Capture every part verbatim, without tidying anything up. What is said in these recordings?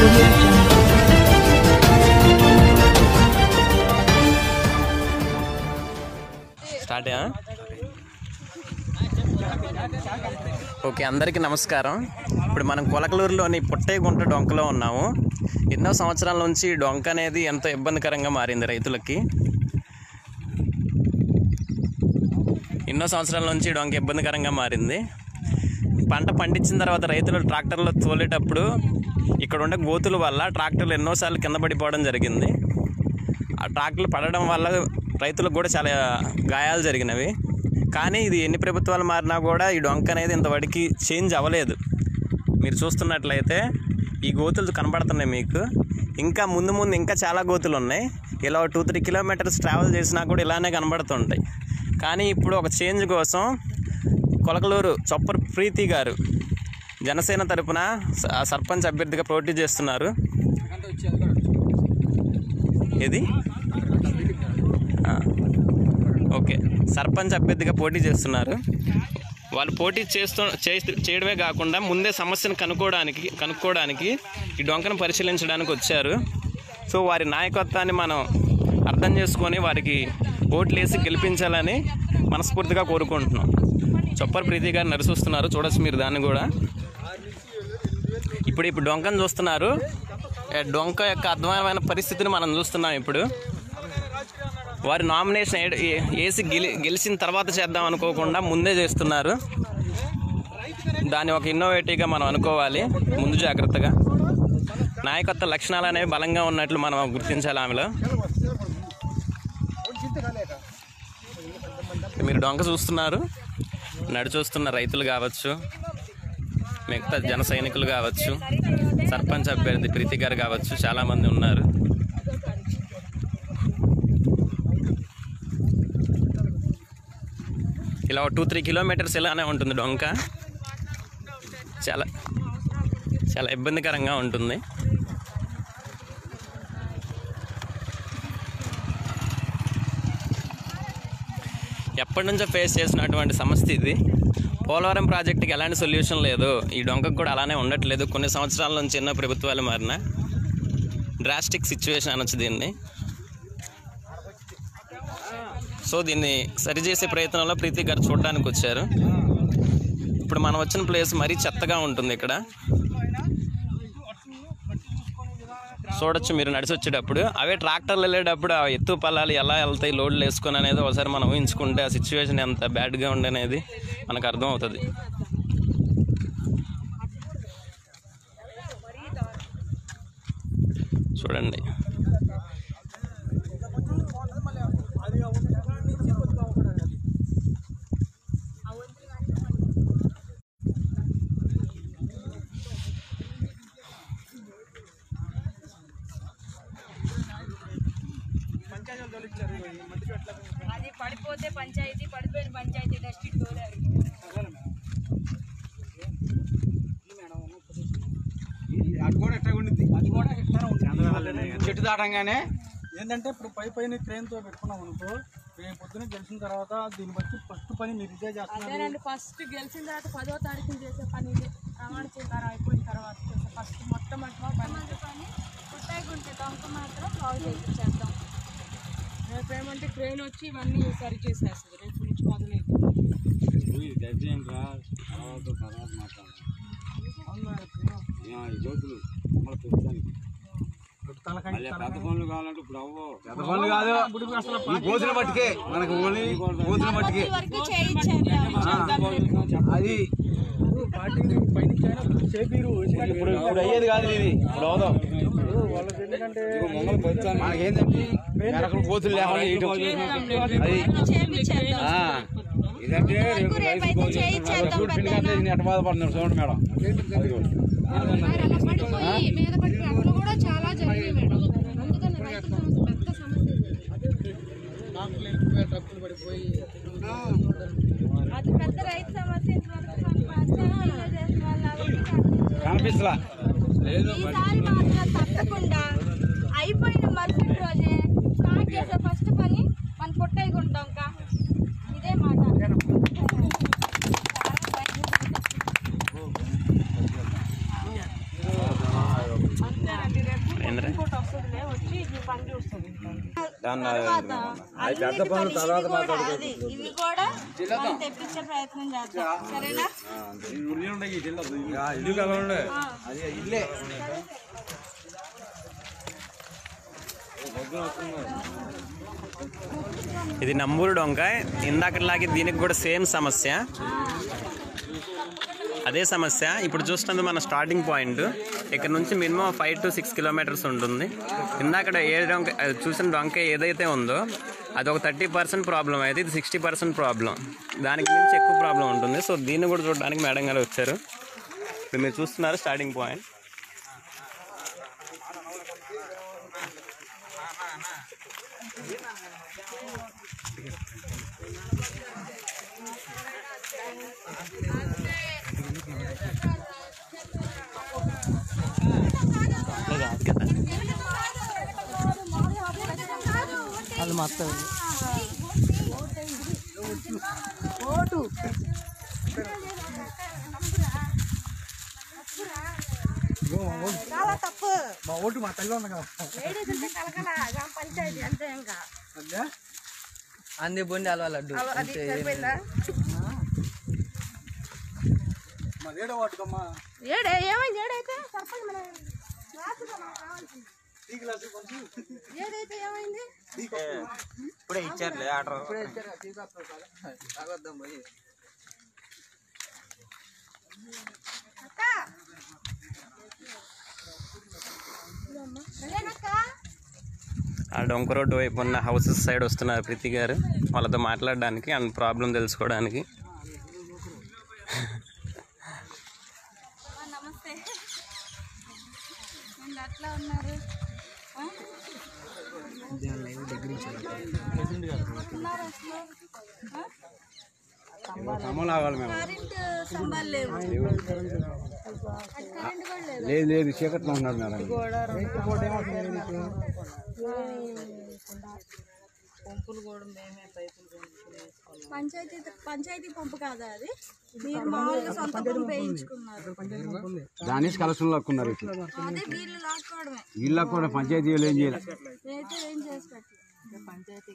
audio jungle. Start okay, అందరికీ నమస్కారం. ఇప్పుడు మనం కొలకలూరులోని పుట్టయ్యగుంట డొంకలో ఉన్నాము. ఎన్నో సంవత్సరాల నుంచి డొంక అనేది ఎంతో ఇబ్బందికరంగా మారింది రైతులకి. ఎన్నో సంవత్సరాల నుంచి డొంక ఇబ్బందికరంగా మారింది. పంట పండించిన తర్వాత రైతులు ట్రాక్టర్లో తోలేటప్పుడు ఇక్కడ ఉండే గోతుల వల్ల ట్రాక్టర్లు ఎన్నోసార్లు కింద పడిపోవడం జరిగింది. ఆ ట్రాక్టర్లు పడడం వల్ల రైతులకు కూడా చాలా గాయాలు జరిగినవి. కానీ ఇది ఎన్ని ప్రభుత్వాలు మారినా కూడా ఈ డొంక అనేది ఇంతవరకు చేంజ్ అవ్వలేదు. మీరు చూస్తున్నట్లయితే ఈ గోతులు కనబడుతున్నాయి మీకు. ఇంకా ముందు ముందు ఇంకా చాలా గోతులు ఉన్నాయి. ఇలా టూ త్రీ కిలోమీటర్స్ ట్రావెల్ చేసినా కూడా ఇలానే కనబడుతుంటాయి. కానీ ఇప్పుడు ఒక చేంజ్ కోసం కొలకలూరు చొప్పర్ ప్రీతి గారు జనసేన తరపున సర్పంచ్ అభ్యర్థిగా పోటీ చేస్తున్నారు. ఇది ఓకే, సర్పంచ్ అభ్యర్థిగా పోటీ చేస్తున్నారు. వాళ్ళు పోటీ చేస్తూ చేయడమే కాకుండా ముందే సమస్యను కనుక్కోవడానికి కనుక్కోవడానికి ఈ డొంకను పరిశీలించడానికి వచ్చారు. సో వారి నాయకత్వాన్ని మనం అర్థం చేసుకొని వారికి ఓట్లు వేసి గెలిపించాలని మనస్ఫూర్తిగా కోరుకుంటున్నాం. చొప్పర్ ప్రీతి గారు నడుస్తున్నారు, చూడొచ్చు మీరు దాన్ని కూడా. ఇప్పుడు ఇప్పుడు డొంకను చూస్తున్నారు. డొంక యొక్క అద్భుతమైన పరిస్థితిని మనం చూస్తున్నాం. ఇప్పుడు వారి నామినేషన్ వేసి గెలి గెలిచిన తర్వాత చేద్దాం అనుకోకుండా ముందే చేస్తున్నారు. దాన్ని ఒక ఇన్నోవేటివ్గా మనం అనుకోవాలి. ముందు జాగ్రత్తగా నాయకత్వ లక్షణాలు అనేవి బలంగా ఉన్నట్లు మనం గుర్తించాలి ఆమెలో. మీరు డొంక చూస్తున్నారు, నడు చూస్తున్న రైతులు కావచ్చు, మిగతా జన సైనికులు కావచ్చు, సర్పంచ్ అభ్యర్థి ప్రీతి గారు కావచ్చు, చాలామంది ఉన్నారు. ఇలా టూ త్రీ కిలోమీటర్స్ ఇలానే ఉంటుంది డొంక. చాలా చాలా ఇబ్బందికరంగా ఉంటుంది. ఎప్పటి నుంచో ఫేస్ చేసినటువంటి సమస్య ఇది. పోలవరం ప్రాజెక్టుకి ఎలాంటి సొల్యూషన్ లేదు, ఈ డొంకకు కూడా అలానే ఉండట్లేదు. కొన్ని సంవత్సరాల నుంచి ఎన్నో ప్రభుత్వాలు మారిన డ్రాస్టిక్ సిచ్యువేషన్ అనొచ్చు దీన్ని. సో దీన్ని సరిచేసే ప్రయత్నంలో ప్రీతి గారు చూడడానికి వచ్చారు. ఇప్పుడు మనం వచ్చిన ప్లేస్ మరీ చెత్తగా ఉంటుంది. ఇక్కడ చూడొచ్చు మీరు నడిచి వచ్చేటప్పుడు. అవే ట్రాక్టర్లు వెళ్ళేటప్పుడు ఆ ఎత్తు పల్లాలు ఎలా వెళ్తాయి లోడ్లు వేసుకొని అనేది ఒకసారి మనం ఊహించుకుంటే ఆ సిచ్యువేషన్ ఎంత బ్యాడ్గా ఉండనేది మనకు అర్థం అవుతుంది. చూడండి, అది పడిపోతే పంచాయతీ, పడిపోయిన పంచాయతీ డస్ట్ తోలారు. అది కూడా ఎట్లా ఉండింది, అది కూడా చెట్టు దాటంగానే ఏంటంటే ఇప్పుడు పై పైన క్రేన్తో పెట్టుకున్నాం అనుకో, రేపు పొద్దున గెలిచిన తర్వాత దీన్ని బట్టి ఫస్ట్ పని మీరు ఇదే చేస్తున్నారు. ఫస్ట్ గెలిచిన తర్వాత పదో తారీఖు చేసే పని ఇది. ప్రమాణ స్వీకారం అయిపోయిన తర్వాత చేసే ఫస్ట్ మొట్టమొదటి పని పుట్టయ్యగుంట డొంక మాత్రం బాగు చేయించేద్దాం. రేపు ఏమంటే క్రేన్ వచ్చి ఇవన్నీ సరి చేసేస్తుంది. రేపు నుంచి మొదలైంది. పెద్ద పనులు కావాలంటే ఇప్పుడు అవ్వ పెద్ద పనులు కాదు, గోతుల మట్టుకే మనకు ఓన్లీ గోతుల మట్టుకే అది ఇప్పుడు ఇప్పుడు అయ్యేది కాదు. ఇది ఇప్పుడు అవుదాం. ఎందుకంటే మనకేంటంటే వెనకలు గోతులు లేకుండా అది ఇదంటే ఎట్ట బాధపడుతున్నారు చూడండి మేడం. కనిపిస్తా తప్పకుండా అయిపోయిన మరుసటి రోజే స్టార్ట్ చేసే ఫస్ట్ పని మన పుట్టయ్యగుంటాం. ఇదే మాట. అంతే. వచ్చి ఈ పని చూస్తుంది. ఇవి కూడా మనం తెప్పించే ప్రయత్నం చేద్దాం, సరేనా? ఇది నంబూరు డొంకాయ. ఇందాకట్లాగే దీనికి కూడా సేమ్ సమస్య, అదే సమస్య. ఇప్పుడు చూస్తున్నది మన స్టార్టింగ్ పాయింట్. ఇక్కడ నుంచి minimum five to six kilometres ఉంటుంది. ఇందాక ఏ డొంకాయ చూసిన డొంకాయ ఏదైతే ఉందో అది ఒక థర్టీ పర్సెంట్ ప్రాబ్లం అయితే ఇది సిక్స్టీ పర్సెంట్ ప్రాబ్లం. దానికి మించి ఎక్కువ ప్రాబ్లం ఉంటుంది. సో దీన్ని కూడా చూడడానికి మేడం గారు వచ్చారు. ఇప్పుడు మీరు చూస్తున్నారు స్టార్టింగ్ పాయింట్. అది మొత్తం తప్పు మా ఓటు మా తల్లి ఉంది కదా. పంచాయతీ అంతే. ఇంకా అంది బొండి అలవా లడ్డు మా ఏడో వాటుకమ్మా ఏడే ఏమైంది? ఏడైతే సర్పంచ్ మన ఏదైతే ఏమైంది? ఇప్పుడే ఇచ్చారులే ఆర్డర్. ఇప్పుడే ఇచ్చారు. తాగొద్దాం పోయి. ఆ డొంక రోడ్డు వైపు ఉన్న హౌసెస్ సైడ్ వస్తున్నారు ప్రీతి గారు వాళ్ళతో మాట్లాడడానికి అండ్ ప్రాబ్లం తెలుసుకోవడానికి. నమస్తే, అట్లా ఉన్నారు. కరెంట్ స్తంభాలు లేవు. లేదు లేదు చీకట్లో ఉన్నారు మేడం. పంపులు కూడా మేమే పైపులు పంచాయతీ పంచాయతీ పంపు కాదా అది? మీరు మామూలుగా సొంత పంపు వేయించుకున్నారు. దాని కలెక్షన్ లాక్కున్నారు. అదే వీళ్ళు లాక్కోవడమే. వీళ్ళ కూడా పంచాయతీ ఏం చేయాలి? అయితే ఏం చేసి పెట్టలేదు పంచాయతీ.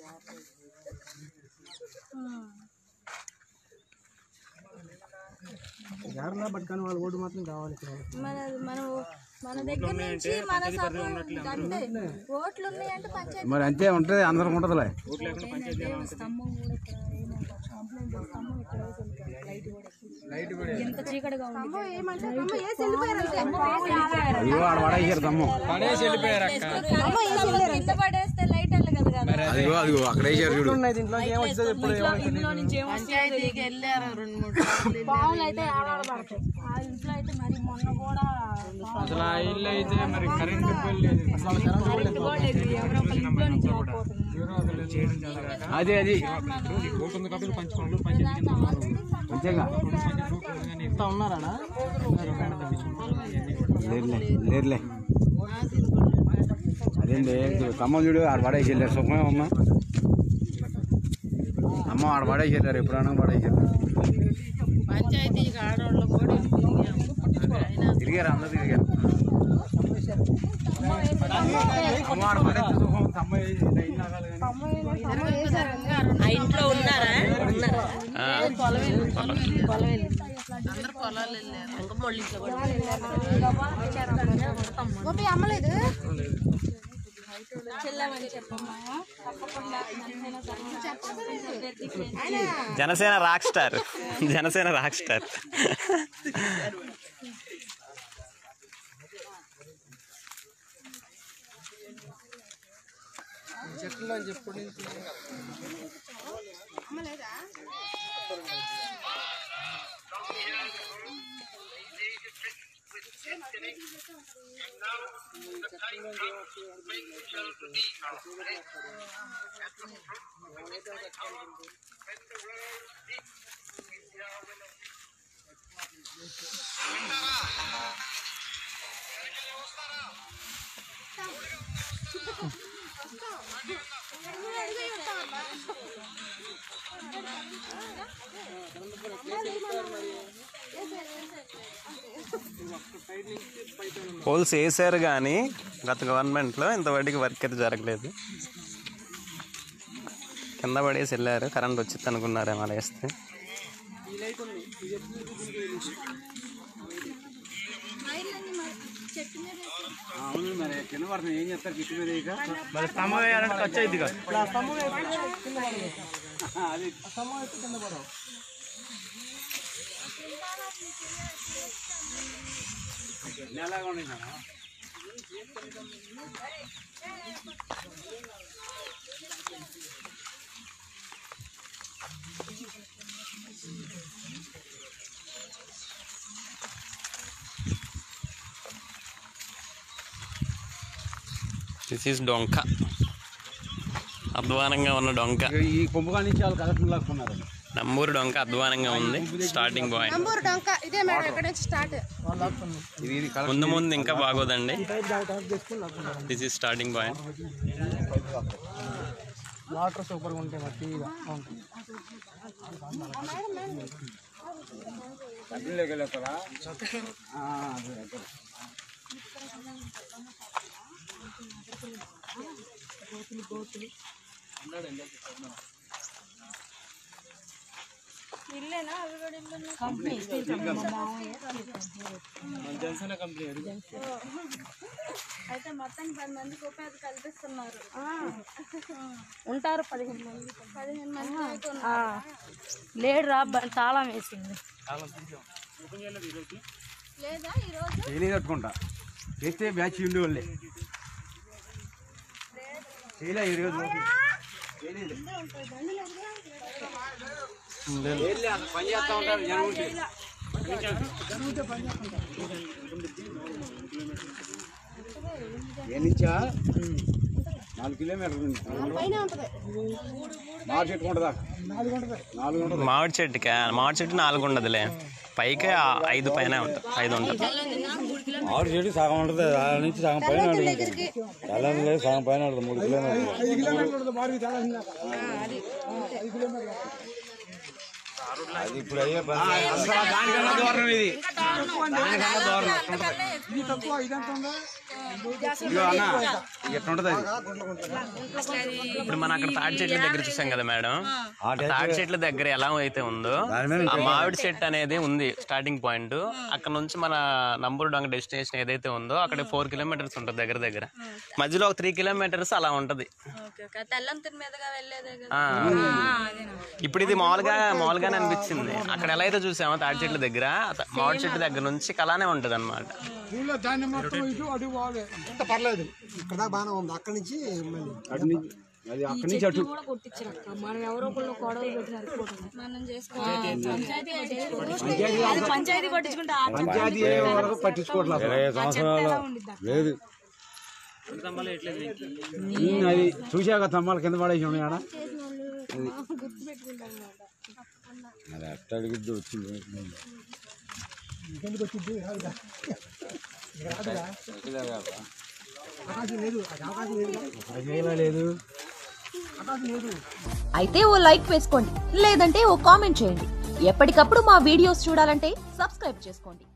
జాగ్రత్త పట్టుకొని వాళ్ళ ఓటు మాత్రం కావాలి. మన మనం మన దగ్గర నుంచి మన సపోర్ట్ అంటే ఓట్లు ఉన్నాయంటే పంచాయతీ మరి అంతే ఉంటుంది, అందరికి ఉంటుందిలే. స్తంభం కూడా ఎంత చీకటిగా ఉంది. అయ్యో ఆడ పడేసారు తమ్ము. కింద పడేస్తే లైట్ వెళ్ళగదు కదా. అదిగో అదిగో అక్కడ వేసారు చూడు. పంచాయతీకి వెళ్ళారు రెండు మూడు పావులు అయితే ఆడబడతాయి. ఆ ఇంట్లో అయితే మరి మొన్న కూడా అసలు ఆ ఇల్లు అయితే మరి కరెంట్ బిల్ లేదు. కరెంట్ కూడా లేదు. ఎవరో ఒకరి ఇంట్లో నుంచి రాకపోతుంది. అదే అది అంతేగా ఉన్నారా? లేరులే లేరులే. అదేంటి ఖమ్మం చూడు ఆడ పడేసి వెళ్ళారు. సుఖమే అమ్మ అమ్మ ఆడ పడేసి వెళ్ళారు. ఎప్పుడైనా పడేసి వెళ్ళారు. పంచాయతీకి ఆడవాళ్ళు కూడా తిరిగారు, అందరూ తిరిగారు. అమ్మ ఆడ పడేసి సుఖం అమ్మ ఆ ఇంట్లో ఉన్నారా? అందరు పొలాలు వెళ్ళారు. ఇంకా మళ్ళీ అమ్మలేదు చెల్లమని చెప్పమ్మా. తప్పకుండా Janasena rock star, Janasena rock star. చెట్లు అని చెప్పుడు పోల్స్ వేసారు కానీ గత గవర్నమెంట్లో ఇంతవరకు వర్క్ అయితే జరగలేదు. కింద పడేసి వెళ్ళారు, కరెంట్ వచ్చింది అనుకున్నారు అలా వేస్తే. అవును మరి కింద పడుతుంది ఏం చేస్తారు గిట్టు మీద ఇక మరి స్తంభం వేయాలంటే ఖర్చు అయింది కదా. అది స్తంభం అయితే కింద పడవు. ఎలాగా ఉన్నాయి కదా దిస్ ఈస్ డొంక, అధ్వానంగా ఉన్న డొంక. ఈ కుంభగా నుంచి వాళ్ళు కలెక్టర్ లాక్కున్నారు. నంబూరు డొంక అధ్వానంగా ఉంది. స్టార్టింగ్ పాయింట్ ముందు ముందు ఇంకా బాగోదండి. This is starting point. Water సూపర్గా ఉంటాయి, మట్టిగా ఉంటాయి. ఇల్లేనా అవి కూడా ఇల్లు అయితే మొత్తం పది మందికి ఉపాధి కల్పిస్తున్నారు. ఉంటారు పదిహేను మంది. పదిహేను మంది అయితే లేడు రా, తాళం వేసింది. లేదా ఈరోజు డైలీ కట్టుకుంటా చేస్తే బ్యాచ్ ఉండి వాళ్ళే చేయలే ఈరోజు పని చేస్తా ఉంటారు జనం ఉంటే. ఏ నుంచా నాలుగు కిలోమీటర్లు మామిడి చెట్టు ఉంటుందా? నాలుగు ఉంటుంది. మామిడి చెట్టుకా? మామిడి చెట్టు నాలుగు ఉండదులే, పైకి ఐదు పైన ఉంటుంది, ఐదు ఉంటుంది. మామిడి చెట్టు సగం ఉంటుంది, దాని నుంచి సగం పైన ఉంటుంది. తెల్లని లేదు, సగం పైన ఉంటుంది. మూడు కిలోమీటర్లు అది ఇప్పుడు అయ్యే దానికన్నా దూరం ఇది. దానికన్నా దూరం ఇది తక్కువ. ఇదంతా ఉందా ఎట్లుంటది అది? ఇప్పుడు మనం అక్కడ తాటి చెట్ల దగ్గర చూసాం కదా మేడం, ఆ తాటి చెట్ల దగ్గర ఎలా అయితే ఉందో ఆ మామిడి చెట్టు అనేది ఉంది స్టార్టింగ్ పాయింట్. అక్కడ నుంచి మన నంబూరు డొంక డెస్టినేషన్ ఏదైతే ఉందో అక్కడ ఫోర్ కిలోమీటర్స్ ఉంటుంది దగ్గర దగ్గర. మధ్యలో ఒక త్రీ కిలోమీటర్స్ అలా ఉంటది. తెల్లంతరి మీదగా వెళ్ళేదే. ఇప్పుడు ఇది మామూలుగా మామూలుగానే అనిపించింది. అక్కడ ఎలా అయితే చూసామో తాటి చెట్ల దగ్గర, మామిడి చెట్టు దగ్గర నుంచి అలానే ఉంటది అనమాట. పర్లేదు, ఇక్కడ బాగానే ఉంది. అక్కడి నుంచి అక్కడి నుంచి అటు మనం ఎవరో గొడవలు పెట్టినారు. మనం చేసుకోవాలి. పంచాయతీ పట్టించుకుంటా పంచాయతీ వరకు పట్టించుకోవట్లేదు. లేదు అది చూసాక తమ్మాల కింద పడేసి ఉన్నాయి ఆడ. అది అట్ట అడిగిద్ది వచ్చింది లేదు. అయితే ఓ లైక్ వేసుకోండి, లేదంటే ఓ కామెంట్ చేయండి. ఎప్పటికప్పుడు మా వీడియోస్ చూడాలంటే సబ్స్క్రైబ్ చేసుకోండి.